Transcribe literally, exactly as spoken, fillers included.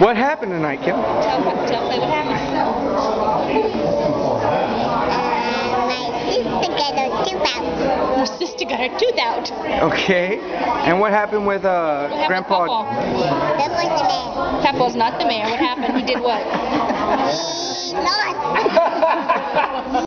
What happened tonight, Kim? Tell, tell Clay what happened. Uh, my sister got her tooth out. Your sister got her tooth out. Okay. And what happened with uh, What happened Grandpa? with Papa? That was the man. Papa's not the mayor. What happened? He did what? He lost.